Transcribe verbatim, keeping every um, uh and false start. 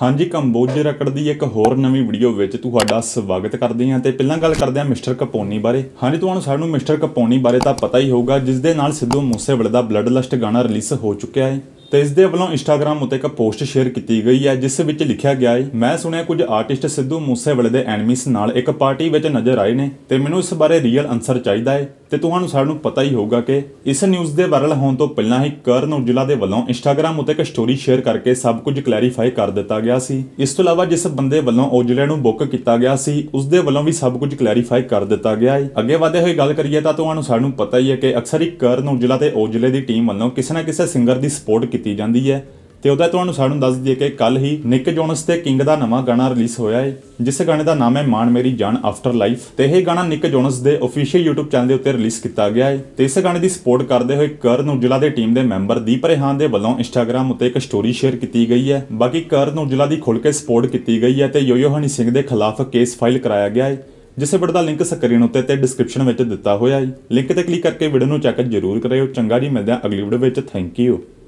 हाँ जी, ਕੰਬੋਜ ਰਕੜ ਦੀ ਇੱਕ ਹੋਰ ਨਵੀਂ ਵੀਡੀਓ ਵਿੱਚ ਤੁਹਾਡਾ ਸਵਾਗਤ ਕਰਦੇ ਹਾਂ ਤੇ ਪਹਿਲਾਂ ਗੱਲ ਕਰਦੇ ਹਾਂ ਮਿਸਟਰ ਕਪੋਨੀ ਬਾਰੇ। ਹਾਂਜੀ, ਤੁਹਾਨੂੰ ਸਾਰਿਆਂ ਨੂੰ ਮਿਸਟਰ ਕਪੋਨੀ ਬਾਰੇ ਤਾਂ ਪਤਾ ਹੀ ਹੋਊਗਾ, ਜਿਸ ਦੇ ਨਾਲ ਸਿੱਧੂ ਮੂਸੇਵਾਲੇ ਦਾ ਬਲੱਡ ਲਸਟ ਗਾਣਾ ਰਿਲੀਜ਼ ਹੋ ਚੁੱਕਿਆ ਹੈ ਤੇ ਇਸ ਦੇ ਵੱਲੋਂ ਇੰਸਟਾਗ੍ਰਾਮ ਉੱਤੇ ਇੱਕ ਪੋਸਟ ਸ਼ੇਅਰ ਕੀਤੀ ਗਈ ਹੈ, ਜਿਸ ਵਿੱਚ ਲਿਖਿਆ ਗਿਆ ਹੈ, ਮੈਂ ਸੁਣਿਆ ਕੁਝ ਆਰਟਿਸਟ ਸਿੱਧੂ ਮੂਸੇਵਾਲੇ ਦੇ ਐਨਮੀਸ ਨਾਲ ਇੱਕ ਪਾਰਟੀ ਵਿੱਚ ਨਜ਼ਰ ਆਏ ਨੇ ਤੇ ਮੈਨੂੰ ਇਸ ਬਾਰੇ ਰੀਅਲ ਆਨਸਰ ਚਾਹੀਦਾ ਹੈ। ਤੇ ਤੁਹਾਨੂੰ ਸਾਰਿਆਂ ਨੂੰ ਪਤਾ ਹੀ ਹੋਊਗਾ ਕਿ ਇਸ ਨਿਊਜ਼ ਦੇ ਵਾਇਰਲ ਹੋਣ ਤੋਂ ਪਹਿਲਾਂ ਹੀ ਕਰਨ ਔਜਲਾ ਦੇ ਵੱਲੋਂ ਇੰਸਟਾਗ੍ਰਾਮ ਉੱਤੇ ਇੱਕ ਸਟੋਰੀ ਸ਼ੇਅਰ ਕਰਕੇ ਸਭ ਕੁਝ ਕਲੈਰੀਫਾਈ ਕਰ ਦਿੱਤਾ ਗਿਆ ਸੀ। ਇਸ ਤੋਂ ਇਲਾਵਾ ਜਿਸ ਬੰਦੇ ਵੱਲੋਂ ਔਜਲੇ ਨੂੰ ਬੁੱਕ ਕੀਤਾ ਗਿਆ ਸੀ, ਉਸ ਦੇ ਵੱਲੋਂ ਵੀ ਸਭ ਕੁਝ ਕਲੈਰੀਫਾਈ ਕਰ ਦਿੱਤਾ ਗਿਆ ਹੈ। ਅੱਗੇ ਵਧਦੇ ਹੋਏ ਗੱਲ ਕਰੀਏ ਤਾਂ ਤੁਹਾਨੂੰ ਸਾਰਿਆਂ ਨੂੰ ਪਤਾ ਹੀ ਹੈ ਕਿ ਅਕਸਰ ਹੀ ਕਰਨ ਔਜਲਾ ਤੇ ਔਜਲੇ ਦੀ ਟੀਮ ਵੱਲੋਂ ਕਿਸੇ ਨਾ ਕਿਸੇ ਸਿੰਗਰ ਦੀ ਸਪੋਰਟ ਕੀਤੀ ਜਾਂਦੀ ਹੈ ਤੇ ਉਹਦਾ ਤੁਹਾਨੂੰ ਸਾਰਿਆਂ ਨੂੰ ਦੱਸ ਦਈਏ ਕਿ ਕੱਲ ਹੀ ਨਿਕ ਜੋਨਸ ਤੇ ਕਿੰਗ ਦਾ ਨਵਾਂ ਗਾਣਾ ਰਿਲੀਜ਼ ਹੋਇਆ ਹੈ, ਜਿਸ ਗਾਣੇ ਦਾ ਨਾਮ ਹੈ ਮਾਣ ਮੇਰੀ ਜਾਨ ਆਫਟਰ ਲਾਈਫ ਤੇ ਇਹ ਗਾਣਾ ਨਿਕ ਜੋਨਸ ਦੇ ਅਫੀਸ਼ੀਅਲ YouTube ਚੈਨਲ ਦੇ ਉੱਤੇ ਰਿਲੀਜ਼ ਕੀਤਾ ਗਿਆ ਹੈ ਤੇ ਇਸ ਗਾਣੇ ਦੀ ਸਪੋਰਟ ਕਰਦੇ ਹੋਏ ਕਰਨ ਔਜਲਾ ਦੇ ਟੀਮ ਦੇ ਮੈਂਬਰ ਦੀਪ ਰੇਹਾਨ ਦੇ ਵੱਲੋਂ ਇੰਸਟਾਗ੍ਰਾਮ ਉੱਤੇ ਇੱਕ ਸਟੋਰੀ ਸ਼ੇਅਰ ਕੀਤੀ ਗਈ ਹੈ। ਬਾਕੀ ਕਰਨ ਔਜਲਾ ਦੀ ਖੁੱਲ੍ਹ ਕੇ ਸਪੋਰਟ ਕੀਤੀ ਗਈ ਹੈ ਤੇ ਯੋਯੋ ਹਨੀ ਸਿੰਘ ਦੇ ਖਿਲਾਫ ਕੇਸ ਫਾਈਲ ਕਰਾਇਆ ਗਿਆ ਹੈ, ਜਿਸ ਵੀਡੀਓ ਦਾ ਲਿੰਕ ਸਕਰੀਨ ਉੱਤੇ ਤੇ ਡਿਸਕ੍ਰਿਪਸ਼ਨ ਵਿੱਚ ਦਿੱਤਾ ਹੋਇਆ ਹੈ। ਲਿੰਕ ਤੇ ਕਲਿੱਕ ਕਰਕੇ ਵੀਡੀਓ ਨੂੰ ਚੈੱਕ ਜ਼ਰੂਰ ਕਰਿਓ। ਚੰਗਾ ਜੀ, ਮਿਲਦੇ ਹਾਂ ਅਗਲੀ ਵੀਡੀਓ ਵਿੱਚ। Thank you.